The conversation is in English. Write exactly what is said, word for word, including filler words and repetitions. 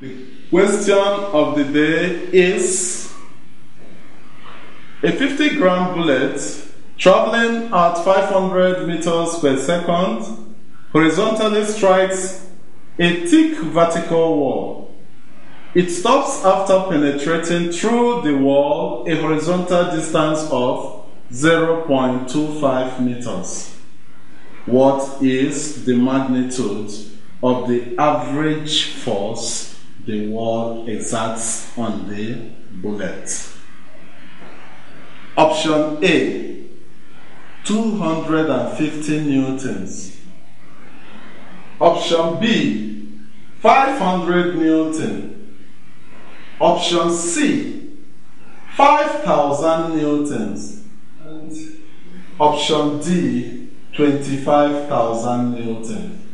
The question of the day is: a fifty gram bullet traveling at five hundred meters per second horizontally strikes a thick vertical wall. It stops after penetrating through the wall a horizontal distance of zero point two five meters. What is the magnitude of the average force the wall exerts on the bullet? Option A, two hundred fifty newtons. Option B, five hundred newton. Option C, five thousand newtons. And option D, twenty-five thousand newtons.